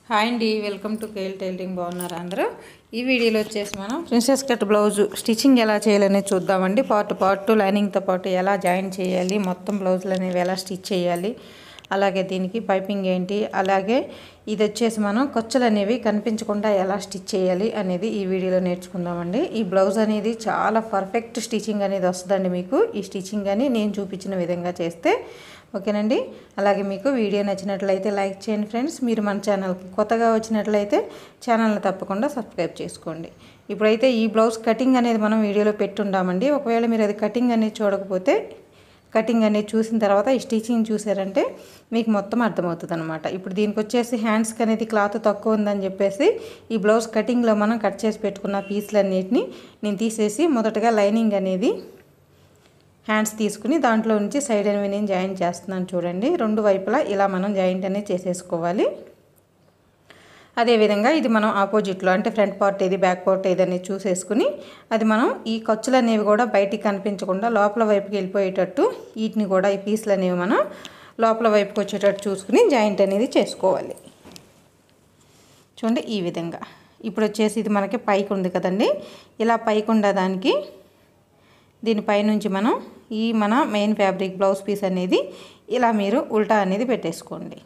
Hi అండి, welcome to KL tailoring. బాగున్నారా అందరూ? ఈ వీడియోలో వచ్చేసి మనం ప్రిన్సెస్ కట్ బ్లౌజ్ స్టిచ్చింగ్ ఎలా చేయాలనేది చూద్దామండి. పార్ట్ లైనింగ్తో పాటు ఎలా జాయిన్ చేయాలి, మొత్తం బ్లౌజులు అనేవి ఎలా స్టిచ్ చేయాలి, అలాగే దీనికి పైపింగ్ ఏంటి, అలాగే ఇది వచ్చేసి మనం ఖర్చులు అనేవి కనిపించకుండా ఎలా స్టిచ్ చేయాలి అనేది ఈ వీడియోలో నేర్చుకుందామండి. ఈ బ్లౌజ్ అనేది చాలా పర్ఫెక్ట్ స్టిచ్చింగ్ అనేది వస్తుందండి మీకు. ఈ స్టిచ్చింగ్ అని నేను చూపించిన విధంగా చేస్తే ఓకేనండి. అలాగే మీకు వీడియో నచ్చినట్లయితే లైక్ చేయండి ఫ్రెండ్స్. మీరు మన ఛానల్కి కొత్తగా వచ్చినట్లయితే ఛానల్ని తప్పకుండా సబ్స్క్రైబ్ చేసుకోండి. ఇప్పుడైతే ఈ బ్లౌజ్ కటింగ్ అనేది మనం వీడియోలో పెట్టుండామండి. ఒకవేళ మీరు అది కటింగ్ అనేది చూడకపోతే కటింగ్ అనేది చూసిన తర్వాత ఈ స్టిచ్చింగ్ చూసారంటే మీకు మొత్తం అర్థమవుతుంది అనమాట. ఇప్పుడు దీనికి వచ్చేసి హ్యాండ్స్కి అనేది క్లాత్ తక్కువ ఉందని చెప్పేసి ఈ బ్లౌజ్ కటింగ్లో మనం కట్ చేసి పెట్టుకున్న పీసులన్నిటిని నేను తీసేసి మొదటగా లైనింగ్ అనేది హ్యాండ్స్ తీసుకుని దాంట్లో నుంచి సైడ్ అనేవి నేను జాయింట్ చేస్తున్నాను. చూడండి, రెండు వైపులా ఇలా మనం జాయింట్ అనేది చేసేసుకోవాలి. అదేవిధంగా ఇది మనం ఆపోజిట్లో అంటే ఫ్రంట్ పార్ట్ ఏది బ్యాక్ పార్ట్ ఏది అనేది చూసేసుకుని అది మనం ఈ ఖర్చులు అనేవి కూడా బయటికి కనిపించకుండా లోపల వైపుకి వెళ్ళిపోయేటట్టు వీటిని కూడా ఈ పీసులు అనేవి మనం లోపల వైపుకి వచ్చేటట్టు చూసుకుని జాయింట్ అనేది చేసుకోవాలి. చూడండి ఈ విధంగా. ఇప్పుడు వచ్చేసి ఇది మనకి పైకి ఉంది కదండి, ఇలా పైకి ఉండడానికి దీనిపైనుంచి మనం మన మెయిన్ ఫ్యాబ్రిక్ బ్లౌజ్ పీస్ అనేది ఇలా మీరు ఉల్టా అనేది పెట్టేసుకోండి.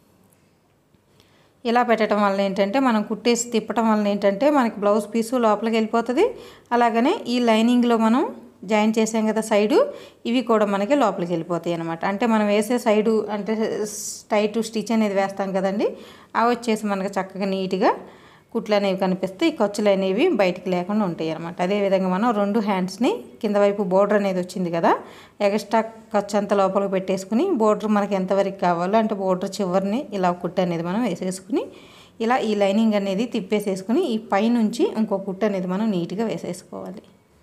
ఇలా పెట్టడం వల్ల ఏంటంటే మనం కుట్టేసి తిప్పడం వల్ల ఏంటంటే మనకి బ్లౌజ్ పీసు లోపలికి వెళ్ళిపోతుంది. అలాగనే ఈ లైనింగ్లో మనం జాయిన్ చేసాం కదా సైడు, ఇవి కూడా మనకి లోపలికి వెళ్ళిపోతాయి అనమాట. అంటే మనం వేసే సైడు అంటే టైట్ స్టిచ్ అనేది వేస్తాం కదండి, అవి వచ్చేసి మనకి చక్కగా నీట్గా కుట్లు అనేవి కనిపిస్తే ఈ ఖర్చులు అనేవి బయటికి లేకుండా ఉంటాయి అనమాట. అదేవిధంగా మనం రెండు హ్యాండ్స్ని కింద వైపు బోర్డర్ అనేది వచ్చింది కదా, ఎక్స్ట్రా ఖర్చు అంతా లోపలికి పెట్టేసుకుని బోర్డర్ మనకి ఎంతవరకు కావాలో అంటే బోర్డర్ చివరిని ఇలా కుట్టు అనేది మనం వేసేసుకుని ఇలా ఈ లైనింగ్ అనేది తిప్పేసేసుకుని ఈ పైనుంచి ఇంకో కుట్టు అనేది మనం నీట్గా వేసేసుకోవాలి.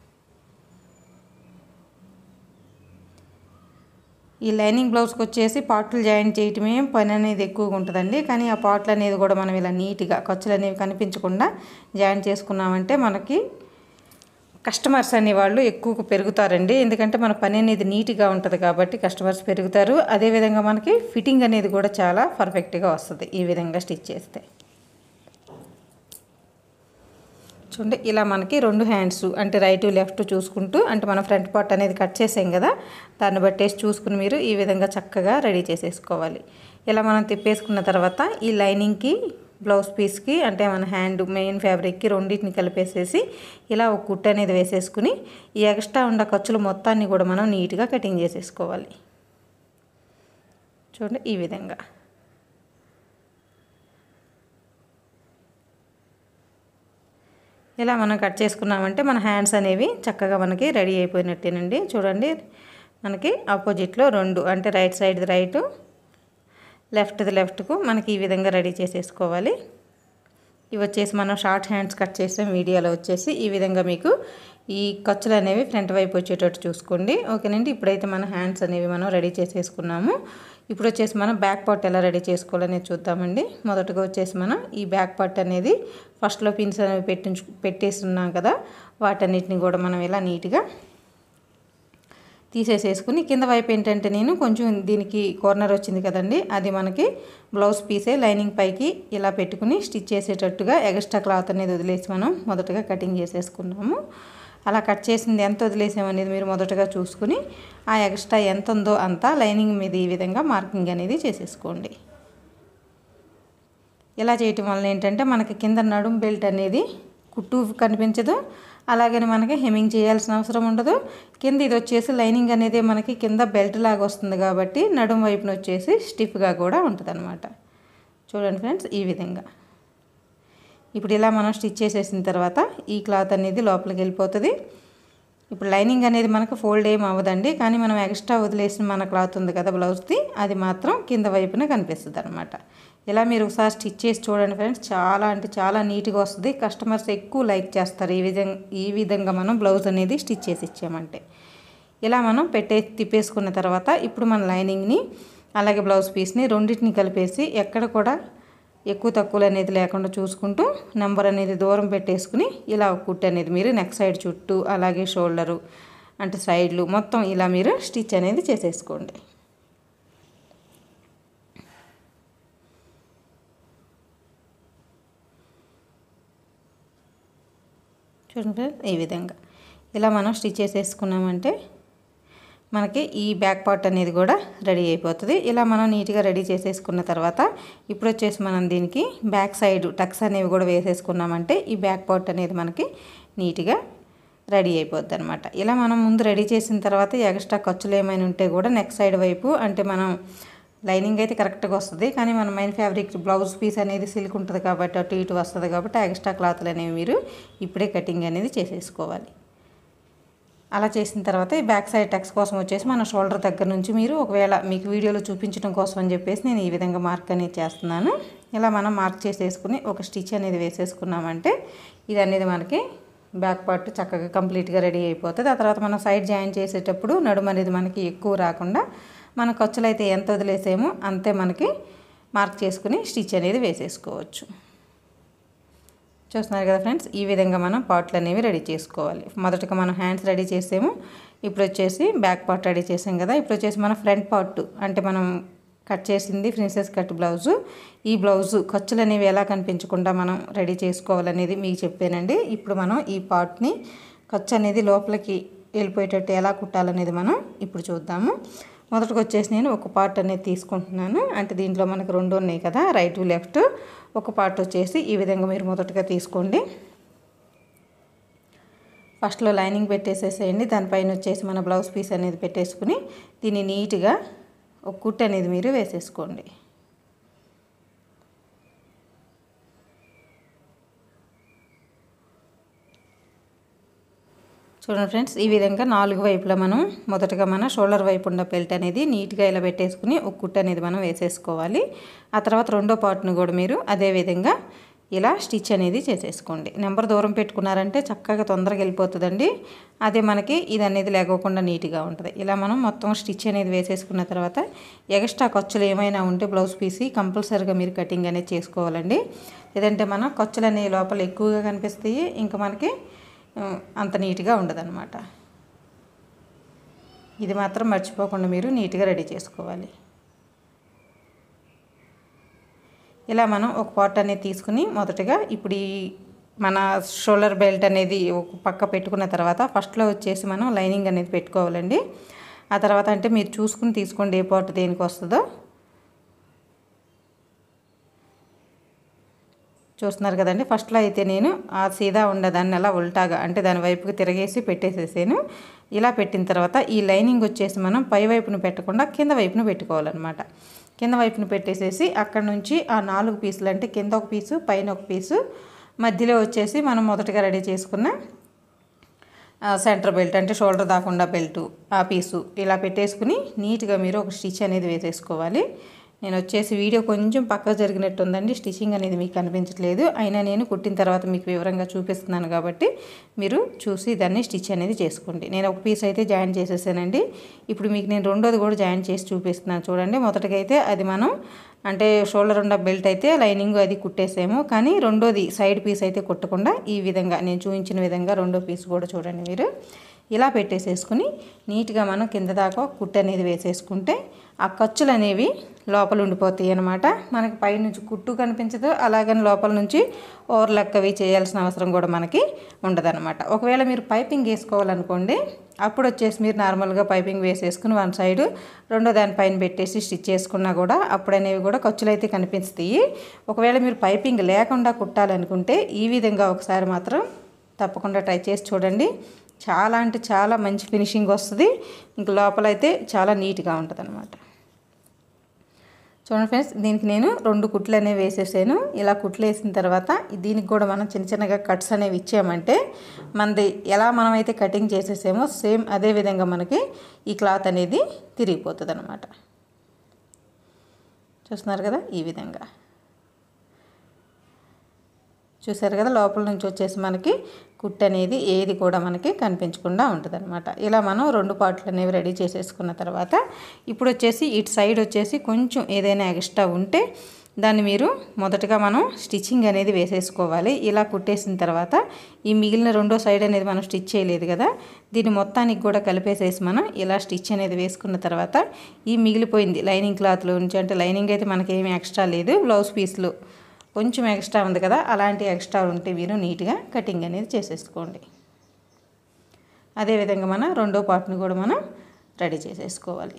ఈ లైనింగ్ బ్లౌజ్కి వచ్చేసి పార్ట్లు జాయింట్ చేయటమే పని అనేది ఎక్కువగా ఉంటుందండి. కానీ ఆ పార్ట్లు అనేది కూడా మనం ఇలా నీట్గా ఖర్చులు అనేవి కనిపించకుండా జాయింట్ చేసుకున్నామంటే మనకి కస్టమర్స్ అనేవాళ్ళు ఎక్కువగా పెరుగుతారండి. ఎందుకంటే మన పని అనేది నీట్గా ఉంటుంది కాబట్టి కస్టమర్స్ పెరుగుతారు. అదేవిధంగా మనకి ఫిట్టింగ్ అనేది కూడా చాలా పర్ఫెక్ట్గా వస్తుంది ఈ విధంగా స్టిచ్ చేస్తే. చూడండి, ఇలా మనకి రెండు హ్యాండ్స్ అంటే రైట్ లెఫ్ట్ చూసుకుంటూ అంటే మనం ఫ్రంట్ పార్ట్ అనేది కట్ చేసాం కదా, దాన్ని బట్టేసి చూసుకుని మీరు ఈ విధంగా చక్కగా రెడీ చేసేసుకోవాలి. ఇలా మనం తిప్పేసుకున్న తర్వాత ఈ లైనింగ్కి బ్లౌజ్ పీస్కి అంటే మన హ్యాండ్ మెయిన్ ఫ్యాబ్రిక్కి రెండింటిని కలిపేసేసి ఇలా ఒక కుట్టు అనేది వేసేసుకుని ఈ ఎక్స్ట్రా ఉన్న ఖర్చులు మొత్తాన్ని కూడా మనం నీట్గా కటింగ్ చేసేసుకోవాలి. చూడండి ఈ విధంగా. ఇలా మనం కట్ చేసుకున్నామంటే మన హ్యాండ్స్ అనేవి చక్కగా మనకి రెడీ అయిపోయినట్టేనండి. చూడండి, మనకి ఆపోజిట్లో రెండు అంటే రైట్ సైడ్ది రైటు లెఫ్ట్ది లెఫ్ట్కు మనకి ఈ విధంగా రెడీ చేసేసుకోవాలి. ఇవి వచ్చేసి మనం షార్ట్ హ్యాండ్స్ కట్ చేసాం వీడియోలో వచ్చేసి ఈ విధంగా మీకు ఈ ఖర్చులు అనేవి ఫ్రంట్ వైపు వచ్చేటట్టు చూసుకోండి. ఓకేనండి. ఇప్పుడైతే మన హ్యాండ్స్ అనేవి మనం రెడీ చేసేసుకున్నాము. ఇప్పుడు వచ్చేసి మనం బ్యాక్ పార్ట్ ఎలా రెడీ చేసుకోవాలనేది చూద్దామండి. మొదటగా వచ్చేసి మనం ఈ బ్యాక్ పార్ట్ అనేది ఫస్ట్లో పిన్స్ అనేవి పెట్టేస్తున్నాం కదా, వాటన్నిటిని కూడా మనం ఇలా నీట్గా తీసేసేసుకుని కింద వైపు ఏంటంటే నేను కొంచెం దీనికి కార్నర్ వచ్చింది కదండి, అది మనకి బ్లౌజ్ పీసే లైనింగ్ పైకి ఇలా పెట్టుకుని స్టిచ్ చేసేటట్టుగా ఎక్స్ట్రా క్లాత్ అనేది వదిలేసి మనం మొదటగా కటింగ్ చేసేసుకున్నాము. అలా కట్ చేసింది ఎంత వదిలేసామనేది మీరు మొదటగా చూసుకుని ఆ ఎక్స్ట్రా ఎంత ఉందో అంతా లైనింగ్ మీద ఈ విధంగా మార్కింగ్ అనేది చేసేసుకోండి. ఇలా చేయటం వల్ల ఏంటంటే మనకి కింద నడుం బెల్ట్ అనేది కుట్టు కనిపించదు, అలాగని మనకి హెమ్మింగ్ చేయాల్సిన అవసరం ఉండదు. కింద ఇది వచ్చేసి లైనింగ్ అనేది మనకి కింద బెల్ట్ లాగా వస్తుంది కాబట్టి నడుం వైపున వచ్చేసి స్టిఫ్గా కూడా ఉంటుంది అనమాట. చూడండి ఫ్రెండ్స్ ఈ విధంగా. ఇప్పుడు ఇలా మనం స్టిచ్ చేసేసిన తర్వాత ఈ క్లాత్ అనేది లోపలికి వెళ్ళిపోతుంది. ఇప్పుడు లైనింగ్ అనేది మనకు ఫోల్డ్ ఏం అవ్వదండి, కానీ మనం ఎక్స్ట్రా వదిలేసిన మన క్లాత్ ఉంది కదా బ్లౌజ్ది, అది మాత్రం కింద వైపున కనిపిస్తుంది అనమాట. ఇలా మీరు ఒకసారి స్టిచ్ చేసి చూడండి ఫ్రెండ్స్, చాలా అంటే చాలా నీట్గా వస్తుంది. కస్టమర్స్ ఎక్కువ లైక్ చేస్తారు ఈ విధంగా మనం బ్లౌజ్ అనేది స్టిచ్ చేసి ఇచ్చామంటే. ఇలా మనం తిప్పేసుకున్న తర్వాత ఇప్పుడు మన లైనింగ్ని అలాగే బ్లౌజ్ పీస్ని రెండింటిని కలిపేసి ఎక్కడ కూడా ఎక్కువ తక్కువలు అనేది లేకుండా చూసుకుంటూ నెంబర్ అనేది దూరం పెట్టేసుకుని ఇలా ఒక కుట్టు అనేది మీరు నెక్ సైడ్ చుట్టూ అలాగే షోల్డరు అంటే సైడ్లు మొత్తం ఇలా మీరు స్టిచ్ అనేది చేసేసుకోండి. చూడండి ఫ్రెండ్స్, ఈ విధంగా ఇలా మనం స్టిచ్ చేసేసుకున్నామంటే మనకి ఈ బ్యాక్ పార్ట్ అనేది కూడా రెడీ అయిపోతుంది. ఇలా మనం నీట్గా రెడీ చేసేసుకున్న తర్వాత ఇప్పుడు వచ్చేసి మనం దీనికి బ్యాక్ సైడ్ టక్స్ అనేవి కూడా వేసేసుకున్నామంటే ఈ బ్యాక్ పార్ట్ అనేది మనకి నీట్గా రెడీ అయిపోద్ది అనమాట. ఇలా మనం ముందు రెడీ చేసిన తర్వాత ఎక్స్ట్రా ఖర్చులు ఏమైనా ఉంటే కూడా నెక్ సైడ్ వైపు అంటే మనం లైనింగ్ అయితే కరెక్ట్గా వస్తుంది, కానీ మన మెయిన్ ఫ్యాబ్రిక్ బ్లౌజ్ పీస్ అనేది సిల్క్ ఉంటుంది కాబట్టి అటు ఇటు వస్తుంది కాబట్టి ఆ ఎక్స్ట్రా క్లాత్లు అనేవి మీరు ఇప్పుడే కటింగ్ అనేది చేసేసుకోవాలి. అలా చేసిన తర్వాత ఈ బ్యాక్ సైడ్ టక్స్ కోసం వచ్చేసి మన షోల్డర్ దగ్గర నుంచి మీరు ఒకవేళ మీకు వీడియోలో చూపించడం కోసం అని చెప్పేసి నేను ఈ విధంగా మార్క్ అనేది చేస్తున్నాను. ఇలా మనం మార్క్ చేసేసుకుని ఒక స్టిచ్ అనేది వేసేసుకున్నామంటే ఇది అనేది మనకి బ్యాక్ పార్ట్ చక్కగా కంప్లీట్గా రెడీ అయిపోతుంది. ఆ తర్వాత మనం సైడ్ జాయిన్ చేసేటప్పుడు నడుము అనేది మనకి ఎక్కువ రాకుండా మన ఖర్చులు అయితే ఎంత వదిలేసామో అంతే మనకి మార్క్ చేసుకుని స్టిచ్ అనేది వేసేసుకోవచ్చు. చూస్తున్నారు కదా ఫ్రెండ్స్, ఈ విధంగా మనం పార్ట్లు అనేవి రెడీ చేసుకోవాలి. మొదటగా మనం హ్యాండ్స్ రెడీ చేసాము, ఇప్పుడు వచ్చేసి బ్యాక్ పార్ట్ రెడీ చేసాం కదా. ఇప్పుడు వచ్చేసి మన ఫ్రంట్ పార్ట్ అంటే మనం కట్ చేసింది ప్రిన్సెస్ కట్ బ్లౌజు. ఈ బ్లౌజు ఖర్చులు అనేవి ఎలా కనిపించకుండా మనం రెడీ చేసుకోవాలనేది మీకు చెప్పానండి. ఇప్పుడు మనం ఈ పార్ట్ని ఖర్చు అనేది లోపలికి వెళ్ళిపోయేటట్టు ఎలా కుట్టాలనేది మనం ఇప్పుడు చూద్దాము. మొదటగా వచ్చేసి నేను ఒక పార్ట్ అనేది తీసుకుంటున్నాను. అంటే దీంట్లో మనకు రెండు ఉన్నాయి కదా, రైట్ లెఫ్ట్. ఒక పార్ట్ వచ్చేసి ఈ విధంగా మీరు మొదటగా తీసుకోండి. ఫస్ట్లో లైనింగ్ పెట్టేసేసేయండి. దానిపైన వచ్చేసి మన బ్లౌజ్ పీస్ అనేది పెట్టేసుకుని దీన్ని నీట్గా ఒక కుట్టు అనేది మీరు వేసేసుకోండి. చూడండి ఫ్రెండ్స్, ఈ విధంగా 4 వైపులా మనం మొదటగా మన షోల్డర్ వైపు ఉన్న బెల్ట్ అనేది నీట్గా ఇలా పెట్టేసుకుని ఒక కుట్టు అనేది మనం వేసేసుకోవాలి. ఆ తర్వాత రెండో పార్ట్ను కూడా మీరు అదే విధంగా ఇలా స్టిచ్ అనేది చేసేసుకోండి. నెంబర్ దూరం పెట్టుకున్నారంటే చక్కగా తొందరగా వెళ్ళిపోతుందండి. అదే మనకి ఇది అనేది లేకోకుండా నీట్గా ఉంటుంది. ఇలా మనం మొత్తం స్టిచ్ అనేది వేసేసుకున్న తర్వాత ఎక్స్ట్రా ఖర్చులు ఏమైనా ఉంటే బ్లౌజ్ పీసి కంపల్సరీగా మీరు కటింగ్ అనేది చేసుకోవాలండి. లేదంటే మనం ఖర్చులు అనేవి లోపల ఎక్కువగా కనిపిస్తాయి, ఇంకా మనకి అంత నీట్గా ఉండదన్నమాట. ఇది మాత్రం మర్చిపోకుండా మీరు నీట్గా రెడీ చేసుకోవాలి. ఇలా మనం ఒక పార్ట్ అనేది తీసుకుని మొదటగా ఇప్పుడు ఈ మన షోల్డర్ బెల్ట్ అనేది ఒక పక్క పెట్టుకున్న తర్వాత ఫస్ట్లో వచ్చేసి మనం లైనింగ్ అనేది పెట్టుకోవాలండి. ఆ తర్వాత అంటే మీరు చూసుకుని తీసుకోండి ఏ పార్ట్ దేనికి వస్తుందో. చూస్తున్నారు కదండి, ఫస్ట్లో అయితే నేను ఆ సీదా ఉండదాన్ని అలా ఉల్టాగా అంటే దాని వైపుకి తిరగేసి పెట్టేసేసాను. ఇలా పెట్టిన తర్వాత ఈ లైనింగ్ వచ్చేసి మనం పై వైపును పెట్టకుండా కింద వైపును పెట్టుకోవాలన్నమాట. కింద వైపును పెట్టేసేసి అక్కడ నుంచి ఆ 4 పీసులు అంటే కింద ఒక పీసు పైన ఒక పీసు మధ్యలో వచ్చేసి మనం మొదటగా రెడీ చేసుకున్న సెంటర్ బెల్ట్ అంటే షోల్డర్ దాకుండా బెల్టు ఆ పీసు ఇలా పెట్టేసుకుని నీట్గా మీరు ఒక స్టిచ్ అనేది వేసేసుకోవాలి. నేను వచ్చేసి వీడియో కొంచెం పక్కకు జరిగినట్టు ఉందండి, స్టిచ్చింగ్ అనేది మీకు కనిపించట్లేదు. అయినా నేను కుట్టిన తర్వాత మీకు వివరంగా చూపిస్తున్నాను కాబట్టి మీరు చూసి దాన్ని స్టిచ్ అనేది చేసుకోండి. నేను ఒక పీస్ అయితే జాయిన్ చేసేసానండి. ఇప్పుడు మీకు నేను రెండోది కూడా జాయిన్ చేసి చూపిస్తున్నాను చూడండి. మొదటగా అయితే అది మనం అంటే షోల్డర్ ఉన్న బెల్ట్ అయితే లైనింగ్ అది కుట్టేసాము, కానీ రెండోది సైడ్ పీస్ అయితే కుట్టకుండా ఈ విధంగా నేను చూపించిన విధంగా రెండో పీస్ కూడా చూడండి మీరు ఇలా పెట్టేసేసుకుని నీట్గా మనం కింద దాకా కుట్టు అనేది వేసేసుకుంటే ఆ ఖర్చులు అనేవి లోపల ఉండిపోతాయి అన్నమాట. మనకి పైనుంచి కుట్టు కనిపించదు, అలాగని లోపల నుంచి ఓవర్లక్ అవి చేయాల్సిన అవసరం కూడా మనకి ఉండదన్నమాట. ఒకవేళ మీరు పైపింగ్ వేసుకోవాలనుకోండి, అప్పుడు వచ్చేసి మీరు నార్మల్గా పైపింగ్ వేసేసుకుని వన్ సైడ్ రెండో దానిపైన పెట్టేసి స్టిచ్ చేసుకున్నా కూడా అప్పుడు అనేవి కూడా ఖర్చులు అయితే కనిపిస్తాయి. ఒకవేళ మీరు పైపింగ్ లేకుండా కుట్టాలనుకుంటే ఈ విధంగా ఒకసారి మాత్రం తప్పకుండా ట్రై చేసి చూడండి. చాలా అంటే చాలా మంచి ఫినిషింగ్ వస్తుంది, ఇంక లోపలైతే చాలా నీట్గా ఉంటుంది అన్నమాట. చూడండి ఫ్రెండ్స్, దీనికి నేను 2 కుట్లు అనేవి వేసేసాను. ఇలా కుట్లు వేసిన తర్వాత దీనికి కూడా మనం చిన్న చిన్నగా కట్స్ అనేవి ఇచ్చామంటే మనది ఎలా మనమైతే కటింగ్ చేసేసామో సేమ్ అదే విధంగా మనకి ఈ క్లాత్ అనేది తిరిగిపోతుంది అన్నమాట. చూస్తున్నారు కదా, ఈ విధంగా చూసారు కదా, లోపల నుంచి వచ్చేసి మనకి కుట్టు అనేది ఏది కూడా మనకి కనిపించకుండా ఉంటుంది అనమాట. ఇలా మనం 2 పార్ట్లు అనేవి రెడీ చేసేసుకున్న తర్వాత ఇప్పుడు వచ్చేసి ఇటు సైడ్ వచ్చేసి కొంచెం ఏదైనా ఎక్స్ట్రా ఉంటే దాన్ని మీరు మొదటగా మనం స్టిచ్చింగ్ అనేది వేసేసుకోవాలి. ఇలా కుట్టేసిన తర్వాత ఈ మిగిలిన రెండో సైడ్ అనేది మనం స్టిచ్ చేయలేదు కదా, దీన్ని మొత్తానికి కూడా కలిపేసేసి మనం ఇలా స్టిచ్ అనేది వేసుకున్న తర్వాత ఈ మిగిలిపోయింది లైనింగ్ క్లాత్లో నుంచి, అంటే లైనింగ్ అయితే మనకేమీ ఎక్స్ట్రా లేదు, బ్లౌజ్ పీస్లో కొంచెం ఎక్స్ట్రా ఉంది కదా, అలాంటి ఎక్స్ట్రా ఉంటే మీరు నీట్గా కటింగ్ అనేది చేసేసుకోండి. అదేవిధంగా మన రెండో పార్ట్ని కూడా మనం రెడీ చేసేసుకోవాలి.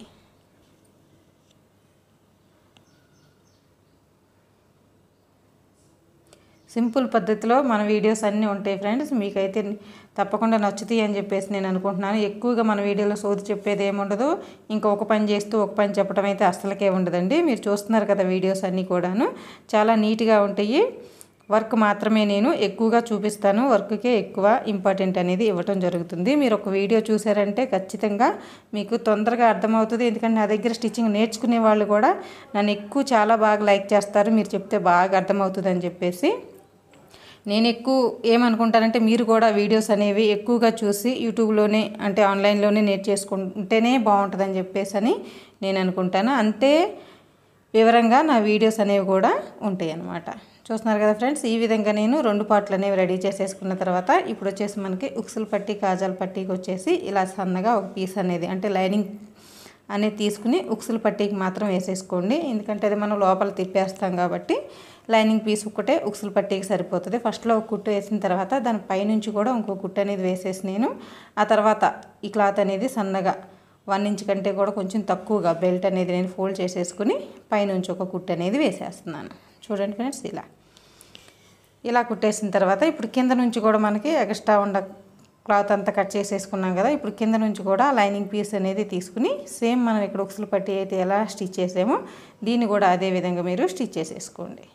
సింపుల్ పద్ధతిలో మన వీడియోస్ అన్నీ ఉంటాయి ఫ్రెండ్స్. మీకైతే తప్పకుండా నచ్చుతాయి అని చెప్పేసి నేను అనుకుంటున్నాను. ఎక్కువగా మన వీడియోలో సోది చెప్పేది ఏముండదు, ఇంకా ఒక పని చేస్తూ ఒక పని చెప్పడం అయితే అస్సలకే ఉండదండి. మీరు చూస్తున్నారు కదా వీడియోస్ అన్నీ కూడాను చాలా నీట్గా ఉంటాయి. వర్క్ మాత్రమే నేను ఎక్కువగా చూపిస్తాను, వర్క్కే ఎక్కువ ఇంపార్టెంట్ అనేది ఇవ్వటం జరుగుతుంది. మీరు ఒక వీడియో చూసారంటే ఖచ్చితంగా మీకు తొందరగా అర్థమవుతుంది. ఎందుకంటే నా దగ్గర స్టిచ్చింగ్ నేర్చుకునే వాళ్ళు కూడా నన్ను ఎక్కువ చాలా బాగా లైక్ చేస్తారు, మీరు చెప్తే బాగా అర్థమవుతుంది అని చెప్పేసి. నేను ఎక్కువ ఏమనుకుంటానంటే మీరు కూడా వీడియోస్ అనేవి ఎక్కువగా చూసి యూట్యూబ్లోనే అంటే ఆన్లైన్లోనే నేర్చేసుకుంటేనే బాగుంటుందని చెప్పేసి అని నేను అనుకుంటాను. అంతే వివరంగా నా వీడియోస్ అనేవి కూడా ఉంటాయి అన్నమాట. చూస్తున్నారు కదా ఫ్రెండ్స్, ఈ విధంగా నేను రెండు పార్ట్లు అనేవి రెడీ చేసేసుకున్న తర్వాత ఇప్పుడు వచ్చేసి మనకి ఉక్సులు పట్టి కాజాల పట్టీకి వచ్చేసి ఇలా సన్నగా ఒక పీస్ అనేది అంటే లైనింగ్ అనేది తీసుకుని ఉక్సులు పట్టీకి మాత్రం వేసేసుకోండి. ఎందుకంటే అది మనం లోపల తిప్పేస్తాం కాబట్టి లైనింగ్ పీస్ ఒక్కటే ఉక్సులు పట్టీకి సరిపోతుంది. ఫస్ట్లో ఒక కుట్టు వేసిన తర్వాత దాని పైనుంచి కూడా ఇంకో కుట్టు అనేది వేసేసి నేను ఆ తర్వాత ఈ క్లాత్ అనేది సన్నగా 1 ఇంచ్ కంటే కూడా కొంచెం తక్కువగా బెల్ట్ అనేది నేను ఫోల్డ్ చేసేసుకుని పైనుంచి ఒక కుట్టు అనేది వేసేస్తున్నాను. చూడండి ఫ్రెండ్స్, ఇలా కుట్టేసిన తర్వాత ఇప్పుడు కింద నుంచి కూడా మనకి ఎక్స్ట్రా ఉన్న క్లాత్ అంతా కట్ చేసేసుకున్నాం కదా, ఇప్పుడు కింద నుంచి కూడా లైనింగ్ పీస్ అనేది తీసుకుని సేమ్ మనం ఇక్కడ ఉక్సులు పట్టి అయితే ఎలా స్టిచ్ చేసామో దీన్ని కూడా అదే విధంగా మీరు స్టిచ్ చేసేసుకోండి.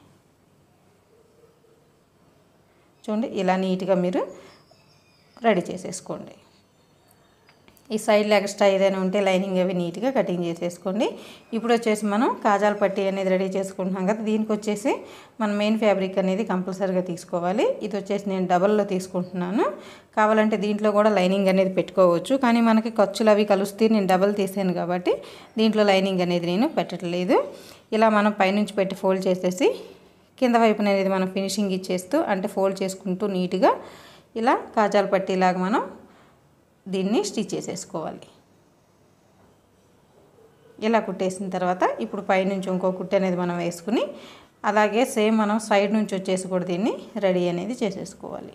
చూడండి, ఇలా నీట్గా మీరు రెడీ చేసేసుకోండి. ఈ సైడ్లో ఎక్స్ట్రా ఏదైనా ఉంటే లైనింగ్ అవి నీట్గా కటింగ్ చేసేసుకోండి. ఇప్పుడు వచ్చేసి మనం కాజాల పట్టీ అనేది రెడీ చేసుకుంటున్నాం కదా, దీనికి వచ్చేసి మన మెయిన్ ఫ్యాబ్రిక్ అనేది కంపల్సరీగా తీసుకోవాలి. ఇది వచ్చేసి నేను డబల్లో తీసుకుంటున్నాను. కావాలంటే దీంట్లో కూడా లైనింగ్ అనేది పెట్టుకోవచ్చు, కానీ మనకి ఖర్చులు అవి కలుస్తే నేను డబల్ తీసాను కాబట్టి దీంట్లో లైనింగ్ అనేది నేను పెట్టట్లేదు. ఇలా మనం పైనుంచి పెట్టి ఫోల్డ్ చేసేసి కింద వైపున అనేది మనం ఫినిషింగ్ ఇచ్చేస్తూ అంటే ఫోల్డ్ చేసుకుంటూ నీట్గా ఇలా కాజాల పట్టీలాగా మనం దీన్ని స్టిచ్ చేసేసుకోవాలి. ఇలా కుట్టేసిన తర్వాత ఇప్పుడు పైనుంచి ఇంకో కుట్టు అనేది మనం వేసుకుని అలాగే సేమ్ మనం సైడ్ నుంచి వచ్చేసి కూడా దీన్ని రెడీ అనేది చేసేసుకోవాలి.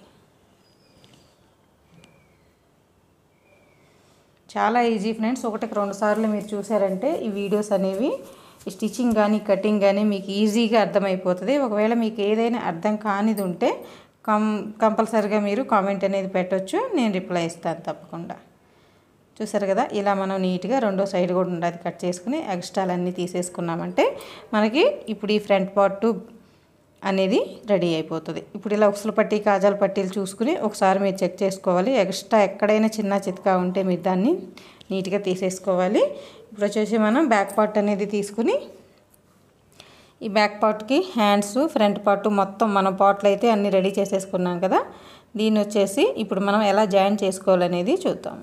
చాలా ఈజీ ఫ్రెండ్స్, ఒకటికి 2 సార్లు మీరు చూసారంటే ఈ వీడియోస్ అనేవి స్టిచ్చింగ్ కానీ కటింగ్ కానీ మీకు ఈజీగా అర్థమైపోతుంది. ఒకవేళ మీకు ఏదైనా అర్థం కానిది ఉంటే కంపల్సరీగా మీరు కామెంట్ అనేది పెట్టవచ్చు, నేను రిప్లై ఇస్తాను తప్పకుండా. చూసారు కదా, ఇలా మనం నీట్గా రెండో సైడ్ కూడా ఉండేది కట్ చేసుకుని ఎక్స్ట్రాలన్నీ తీసేసుకున్నామంటే మనకి ఇప్పుడు ఈ ఫ్రంట్ పార్ట్ అనేది రెడీ అయిపోతుంది. ఇప్పుడు ఇలా ఉక్సులు పట్టి కాజాల పట్టీలు చూసుకుని ఒకసారి మీరు చెక్ చేసుకోవాలి. ఎక్స్ట్రా ఎక్కడైనా చిన్న చితకా ఉంటే మీరు దాన్ని నీట్గా తీసేసుకోవాలి. ఇప్పుడు వచ్చేసి మనం బ్యాక్ పార్ట్ అనేది తీసుకుని ఈ బ్యాక్ పార్ట్కి హ్యాండ్స్ ఫ్రంట్ పార్ట్ మొత్తం మన పార్ట్లు అయితే అన్నీ రెడీ చేసేసుకున్నాం కదా, దీన్ని వచ్చేసి ఇప్పుడు మనం ఎలా జాయిన్ చేసుకోవాలనేది చూద్దాం.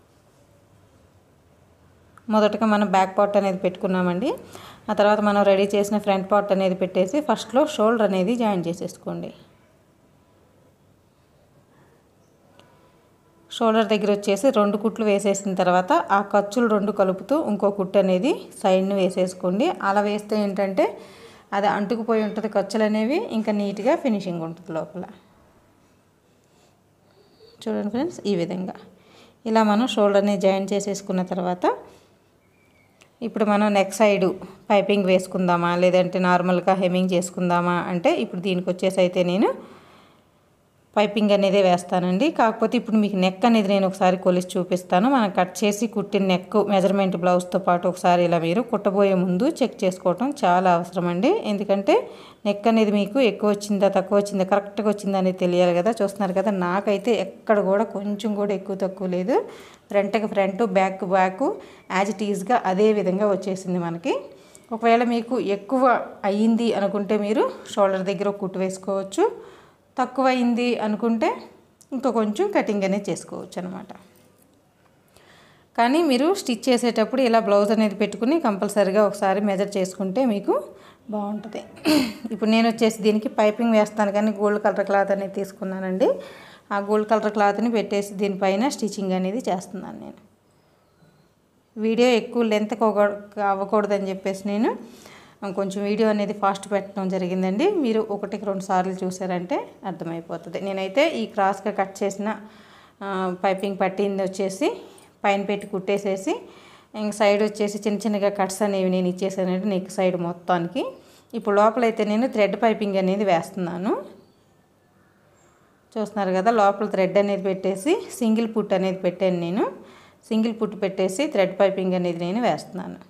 మొదటగా మనం బ్యాక్ పార్ట్ అనేది పెట్టుకున్నామండి. ఆ తర్వాత మనం రెడీ చేసిన ఫ్రంట్ పార్ట్ అనేది పెట్టేసి ఫస్ట్లో షోల్డర్ అనేది జాయిన్ చేసేసుకోండి. షోల్డర్ దగ్గర వచ్చేసి 2 కుట్లు వేసేసిన తర్వాత ఆ ఖర్చులు 2 కలుపుతూ ఇంకో కుట్టు అనేది సైడ్ని వేసేసుకోండి. అలా వేస్తే ఏంటంటే అది అంటుకుపోయి ఉంటుంది ఖర్చులు అనేవి, ఇంకా నీట్గా ఫినిషింగ్ ఉంటుంది లోపల. చూడండి ఫ్రెండ్స్, ఈ విధంగా ఇలా మనం షోల్డర్ని జాయిన్ చేసేసుకున్న తర్వాత ఇప్పుడు మనం నెక్ సైడు పైపింగ్ వేసుకుందామా లేదంటే నార్మల్గా హెమ్మింగ్ చేసుకుందామా అంటే ఇప్పుడు దీనికి వచ్చేసి అయితే నేను పైపింగ్ అనేది వేస్తానండి. కాకపోతే ఇప్పుడు మీకు నెక్ అనేది నేను ఒకసారి కొలిసి చూపిస్తాను. మనం కట్ చేసి కుట్టిన నెక్ మెజర్మెంట్ బ్లౌజ్తో పాటు ఒకసారి ఇలా మీరు కుట్టబోయే ముందు చెక్ చేసుకోవటం చాలా అవసరం అండి. ఎందుకంటే నెక్ అనేది మీకు ఎక్కువ వచ్చిందా తక్కువ వచ్చిందా కరెక్ట్గా వచ్చిందా అనేది తెలియాలి కదా. చూస్తున్నారు కదా, నాకైతే ఎక్కడ కూడా కొంచెం కూడా ఎక్కువ తక్కువ లేదు. ఫ్రంట్కి front back back as it ఈజ్గా అదే విధంగా వచ్చేసింది మనకి. ఒకవేళ మీకు ఎక్కువ అయ్యింది అనుకుంటే మీరు షోల్డర్ దగ్గర ఒక కుట్టు వేసుకోవచ్చు, తక్కువ అయింది అనుకుంటే ఇంకా కొంచెం కటింగ్ అనేది చేసుకోవచ్చు అనమాట. కానీ మీరు స్టిచ్ చేసేటప్పుడు ఇలా బ్లౌజ్ అనేది పెట్టుకుని కంపల్సరీగా ఒకసారి మెజర్ చేసుకుంటే మీకు బాగుంటుంది. ఇప్పుడు నేను వచ్చేసి దీనికి పైపింగ్ వేస్తాను కానీ గోల్డ్ కలర్ క్లాత్ అనేది తీసుకున్నానండి. ఆ గోల్డ్ కలర్ క్లాత్ని పెట్టేసి దీనిపైన స్టిచ్చింగ్ అనేది చేస్తున్నాను. నేను వీడియో ఎక్కువ లెంత్ అవ్వకూడదని చెప్పేసి నేను కొంచెం వీడియో అనేది ఫాస్ట్ పెట్టడం జరిగిందండి. మీరు 1-2 సార్లు చూసారంటే అర్థమైపోతుంది. నేనైతే ఈ క్రాస్గా కట్ చేసిన పైపింగ్ పట్టింది వచ్చేసి పైన పెట్టి కుట్టేసేసి ఇంక సైడ్ వచ్చేసి చిన్న చిన్నగా కట్స్ అనేవి నేను ఇచ్చేసానండి నెక్ సైడ్ మొత్తానికి. ఇప్పుడు లోపలైతే నేను థ్రెడ్ పైపింగ్ అనేది వేస్తున్నాను. చూస్తున్నారు కదా, లోపల థ్రెడ్ అనేది పెట్టేసి సింగిల్ పుట్ అనేది పెట్టాను. నేను సింగిల్ పుట్ పెట్టేసి థ్రెడ్ పైపింగ్ అనేది నేను వేస్తున్నాను.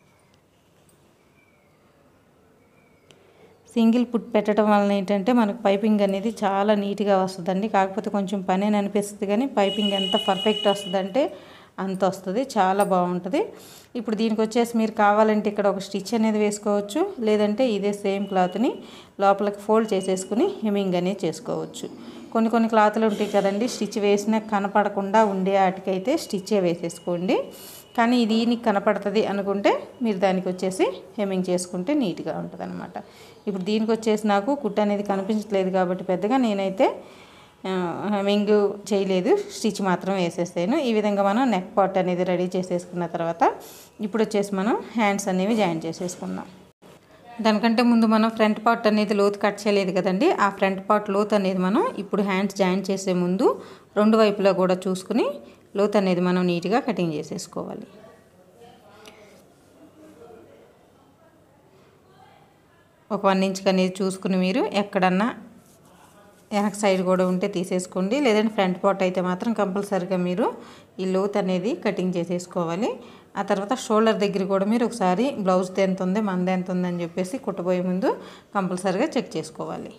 సింగిల్ పుట్ పెట్టడం వలన ఏంటంటే మనకు పైపింగ్ అనేది చాలా నీట్గా వస్తుందండి. కాకపోతే కొంచెం పని అని అనిపిస్తుంది, కానీ పైపింగ్ ఎంత పర్ఫెక్ట్ వస్తుందంటే అంత వస్తుంది, చాలా బాగుంటుంది. ఇప్పుడు దీనికి వచ్చేసి మీరు కావాలంటే ఇక్కడ ఒక స్టిచ్ అనేది వేసుకోవచ్చు, లేదంటే ఇదే సేమ్ క్లాత్ని లోపలికి ఫోల్డ్ చేసేసుకుని హెమ్మింగ్ అనేది చేసుకోవచ్చు. కొన్ని క్లాత్లు ఉంటాయి కదండి, స్టిచ్ వేసినా కనపడకుండా ఉండే వాటికైతే స్టిచ్చే వేసేసుకోండి. కానీ దీనికి కనపడుతుంది అనుకుంటే మీరు దానికి వచ్చేసి హెమ్మింగ్ చేసుకుంటే నీట్గా ఉంటుంది అనమాట. ఇప్పుడు దీనికి వచ్చేసి నాకు కుట్టు అనేది కనిపించట్లేదు కాబట్టి పెద్దగా నేనైతే హెమ్మింగ్ చేయలేదు, స్టిచ్ మాత్రం వేసేస్తాను. ఈ విధంగా మనం నెక్ పార్ట్ అనేది రెడీ చేసేసుకున్న తర్వాత ఇప్పుడు వచ్చేసి మనం హ్యాండ్స్ అనేవి జాయిన్ చేసేసుకుందాం. దానికంటే ముందు మనం ఫ్రంట్ పార్ట్ అనేది లోతు కట్ చేయలేదు కదండి, ఆ ఫ్రంట్ పార్ట్ లోతు అనేది మనం ఇప్పుడు హ్యాండ్స్ జాయిన్ చేసే ముందు 2 వైపులా కూడా చూసుకుని లోతు అనేది మనం నీట్గా కటింగ్ చేసేసుకోవాలి. ఒక 1 ఇంచ్ అనేది చూసుకుని మీరు ఎక్కడన్నా వెనక సైడ్ కూడా ఉంటే తీసేసుకోండి, లేదంటే ఫ్రంట్ పార్ట్ అయితే మాత్రం కంపల్సరీగా మీరు ఈ లోతు అనేది కటింగ్ చేసేసుకోవాలి. ఆ తర్వాత షోల్డర్ దగ్గర కూడా మీరు ఒకసారి బ్లౌజ్ది ఎంత ఉంది మనది ఎంత ఉంది అని చెప్పేసి కుట్టబోయే ముందు కంపల్సరీగా చెక్ చేసుకోవాలి.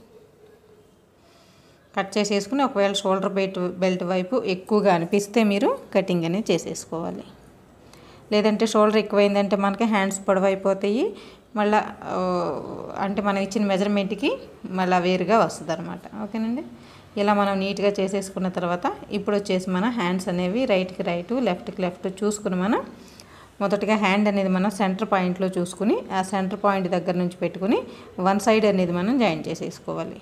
కట్ చేసేసుకుని ఒకవేళ షోల్డర్ బెల్ట్ వైపు ఎక్కువగా అనిపిస్తే మీరు కటింగ్ అనేది చేసేసుకోవాలి. లేదంటే షోల్డర్ ఎక్కువైందంటే మనకి హ్యాండ్స్ పొడవైపోతాయి, మళ్ళీ అంటే మనం ఇచ్చిన మెజర్మెంట్కి మళ్ళీ వేరుగా వస్తుంది అనమాట. ఓకేనండి, ఇలా మనం నీట్గా చేసేసుకున్న తర్వాత ఇప్పుడు వచ్చేసి మన హ్యాండ్స్ అనేవి రైట్కి రైట్ లెఫ్ట్కి లెఫ్ట్ చూసుకుని మనం మొదటగా హ్యాండ్ అనేది మనం సెంటర్ పాయింట్లో చూసుకుని ఆ సెంటర్ పాయింట్ దగ్గర నుంచి పెట్టుకుని 1 సైడ్ అనేది మనం జాయిన్ చేసేసుకోవాలి.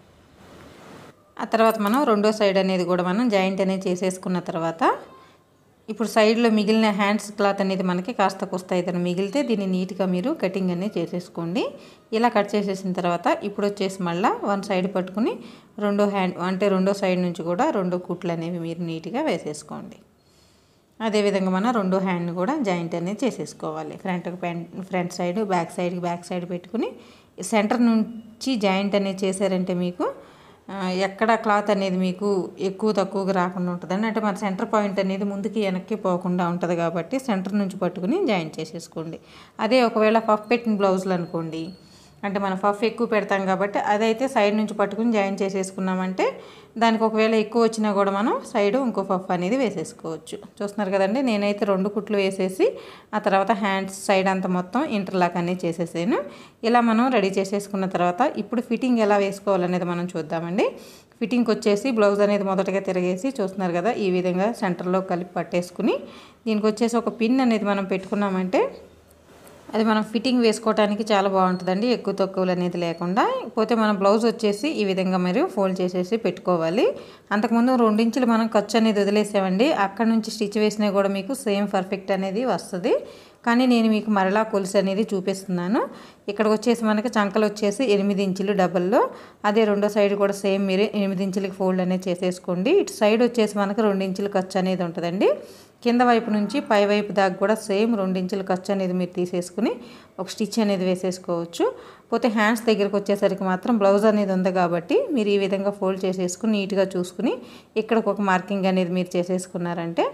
ఆ తర్వాత మనం రెండో సైడ్ అనేది కూడా మనం జాయింట్ అనేది చేసేసుకున్న తర్వాత ఇప్పుడు సైడ్లో మిగిలిన హ్యాండ్స్ క్లాత్ అనేది మనకి కాస్త కొస్త అయితే మిగిలితే దీన్ని నీట్గా మీరు కటింగ్ అనేది చేసేసుకోండి. ఇలా కట్ చేసేసిన తర్వాత ఇప్పుడు వచ్చేసి మళ్ళీ 1 సైడ్ పట్టుకుని రెండో సైడ్ నుంచి కూడా 2 కుట్లు అనేవి మీరు నీట్గా వేసేసుకోండి. అదేవిధంగా మనం రెండో హ్యాండ్ కూడా జాయింట్ అనేది చేసేసుకోవాలి. ఫ్రంట్ సైడ్ బ్యాక్ సైడ్ పెట్టుకుని సెంటర్ నుంచి జాయింట్ అనేది చేశారంటే మీకు ఎక్కడ క్లాత్ అనేది మీకు ఎక్కువ తక్కువగా రాకుండా ఉంటుందండి. అంటే మన సెంటర్ పాయింట్ అనేది ముందుకి వెనక్కి పోకుండా ఉంటుంది కాబట్టి సెంటర్ నుంచి పట్టుకుని జాయింట్ చేసేసుకోండి. అదే ఒకవేళ పఫ్ పెట్టిన బ్లౌజులు అనుకోండి, అంటే మనం పఫ్ ఎక్కువ పెడతాం కాబట్టి అదైతే సైడ్ నుంచి పట్టుకుని జాయిన్ చేసేసుకున్నామంటే దానికి ఒకవేళ ఎక్కువ వచ్చినా కూడా మనం సైడ్ ఇంకో పఫ్ అనేది వేసేసుకోవచ్చు. చూస్తున్నారు కదండి, నేనైతే 2 కుట్లు వేసేసి ఆ తర్వాత హ్యాండ్స్ సైడ్ అంతా మొత్తం ఇంటర్లాక్ అనేది చేసేసాను. ఇలా మనం రెడీ చేసేసుకున్న తర్వాత ఇప్పుడు ఫిట్టింగ్ ఎలా వేసుకోవాలనేది మనం చూద్దామండి. ఫిట్టింగ్కి వచ్చేసి బ్లౌజ్ అనేది మొదటగా తిరగేసి చూస్తున్నారు కదా, ఈ విధంగా సెంటర్లో కలిపి పట్టేసుకుని దీనికి వచ్చేసి ఒక పిన్ అనేది మనం పెట్టుకున్నామంటే అది మనం ఫిట్టింగ్ వేసుకోవడానికి చాలా బాగుంటుందండి, ఎక్కువ తక్కువలు అనేది లేకుండా. పోతే మన బ్లౌజ్ వచ్చేసి ఈ విధంగా మీరు ఫోల్డ్ చేసేసి పెట్టుకోవాలి. అంతకుముందు 2 ఇంచులు మనం ఖర్చు అనేది వదిలేసామండి, అక్కడ నుంచి స్టిచ్ వేసినా కూడా మీకు సేమ్ పర్ఫెక్ట్ అనేది వస్తుంది. కానీ నేను మీకు మరలా కొలుసు అనేది చూపిస్తున్నాను. ఇక్కడికి వచ్చేసి మనకి చంకలు వచ్చేసి 8 ఇంచులు డబల్లో, అదే రెండో సైడ్ కూడా సేమ్ మీరు 8 ఇంచులకి ఫోల్డ్ అనేది చేసేసుకోండి. ఇటు సైడ్ వచ్చేసి మనకి 2 ఇంచుల ఖర్చు అనేది ఉంటుందండి. కింద వైపు నుంచి పై వైపు దాకా కూడా సేమ్ 2 ఇంచుల ఖర్చు అనేది మీరు తీసేసుకుని ఒక స్టిచ్ అనేది వేసేసుకోవచ్చు. పోతే హ్యాండ్స్ దగ్గరికి వచ్చేసరికి మాత్రం బ్లౌజ్ అనేది ఉంది కాబట్టి మీరు ఈ విధంగా ఫోల్డ్ చేసేసుకుని నీట్గా చూసుకుని ఇక్కడికి ఒక మార్కింగ్ అనేది మీరు చేసేసుకున్నారంటే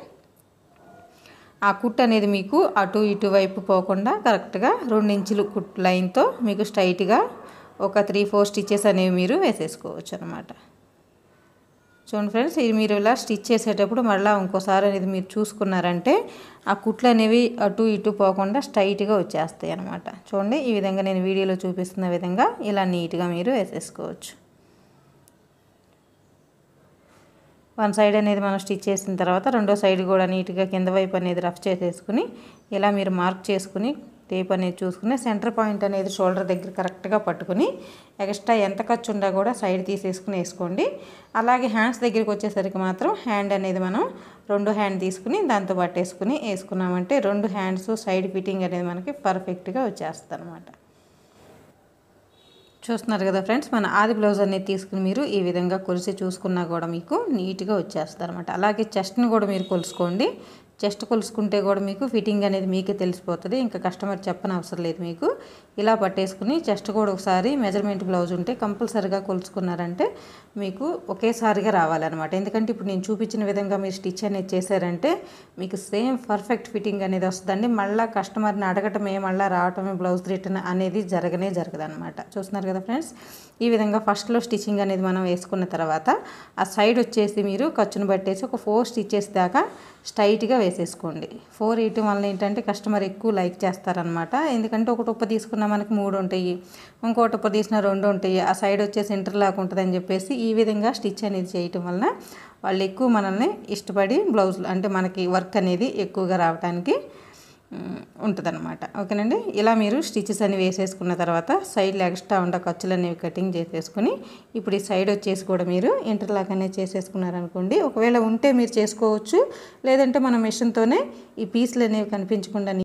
ఆ కుట్ అనేది మీకు అటు ఇటు వైపు పోకుండా కరెక్ట్గా 2 ఇంచులు కుట్ లైన్తో మీకు స్ట్రైట్గా ఒక 3-4 స్టిచెస్ అనేవి మీరు వేసేసుకోవచ్చు అనమాట. చూడండి ఫ్రెండ్స్, ఇది మీరు ఇలా స్టిచ్ చేసేటప్పుడు మళ్ళీ ఇంకోసారి అనేది మీరు చూసుకున్నారంటే ఆ కుట్లు అనేవి అటు ఇటు పోకుండా స్ట్రైట్గా వచ్చేస్తాయి అనమాట. చూడండి, ఈ విధంగా నేను వీడియోలో చూపిస్తున్న విధంగా ఇలా నీట్గా మీరు వేసేసుకోవచ్చు. 1 సైడ్ అనేది మనం స్టిచ్ చేసిన తర్వాత రెండో సైడ్ కూడా నీట్గా కింద వైపు అనేది రఫ్ చేసేసుకుని ఇలా మీరు మార్క్ చేసుకుని టేప్ అనేది చూసుకుని సెంటర్ పాయింట్ అనేది షోల్డర్ దగ్గర కరెక్ట్గా పట్టుకుని ఎక్స్ట్రా ఎంత ఖర్చు ఉండా కూడా సైడ్ తీసేసుకుని వేసుకోండి. అలాగే హ్యాండ్స్ దగ్గరికి వచ్చేసరికి మాత్రం హ్యాండ్ అనేది మనం 2 హ్యాండ్ తీసుకుని దాంతో పట్టేసుకుని వేసుకున్నామంటే 2 హ్యాండ్స్ సైడ్ ఫిట్టింగ్ అనేది మనకి పర్ఫెక్ట్గా వచ్చేస్తుంది అనమాట. చూస్తున్నారు కదా ఫ్రెండ్స్, మన ఆది బ్లౌజ్ అనేది తీసుకుని మీరు ఈ విధంగా కొలిసి చూసుకున్నా కూడా మీకు నీట్గా వచ్చేస్తుంది అనమాట. అలాగే చెస్ట్ని కూడా మీరు కొలుసుకోండి. చెస్ట్ కొలుసుకుంటే కూడా మీకు ఫిట్టింగ్ అనేది మీకే తెలిసిపోతుంది. ఇంకా కస్టమర్ చెప్పని అవసరం లేదు. మీకు ఇలా పట్టేసుకుని చెస్ట్ కూడా ఒకసారి మెజర్మెంట్ బ్లౌజ్ ఉంటే కంపల్సరీగా కొలుసుకున్నారంటే మీకు ఒకేసారిగా రావాలన్నమాట. ఎందుకంటే ఇప్పుడు నేను చూపించిన విధంగా మీరు స్టిచ్ అనేది చేశారంటే మీకు సేమ్ పర్ఫెక్ట్ ఫిట్టింగ్ అనేది వస్తుందండి. మళ్ళీ కస్టమర్ని అడగటమే మళ్ళీ రావటమే బ్లౌజ్ రిటర్న్ అనేది జరగదు అనమాట. చూస్తున్నారు కదా ఫ్రెండ్స్, ఈ విధంగా ఫస్ట్లో స్టిచ్చింగ్ అనేది మనం వేసుకున్న తర్వాత ఆ సైడ్ వచ్చేసి మీరు ఖర్చును బట్టేసి ఒక 4 స్టిచెస్ దాకా స్ట్రైట్గా వేసేసుకోండి. 4 వేయటం వల్ల ఏంటంటే కస్టమర్ ఎక్కువ లైక్ చేస్తారనమాట. ఎందుకంటే ఒకటి ఉప్ప తీసుకున్నా మనకి 3 ఉంటాయి, ఇంకోటి ఉప్ప తీసినా 2 ఉంటాయి, ఆ సైడ్ వచ్చేసి ఇంటర్లాక్ ఉంటుందని చెప్పేసి ఈ విధంగా స్టిచ్ అనేది చేయటం వలన వాళ్ళు ఎక్కువ మనల్ని ఇష్టపడి బ్లౌజులు అంటే మనకి వర్క్ అనేది ఎక్కువగా రావడానికి ఉంటుందన్నమాట. ఓకేనండి, ఇలా మీరు స్టిచెస్ అని వేసేసుకున్న తర్వాత సైడ్లో ఎక్స్ట్రా ఉండే ఖర్చులు అనేవి కటింగ్ చేసేసుకుని ఇప్పుడు ఈ సైడ్ వచ్చేసి కూడా మీరు ఇంటర్లాక్ అనేది చేసేసుకున్నారనుకోండి. ఒకవేళ ఉంటే మీరు చేసుకోవచ్చు, లేదంటే మన మిషన్తోనే ఈ పీసులు అనేవి కనిపించకుండా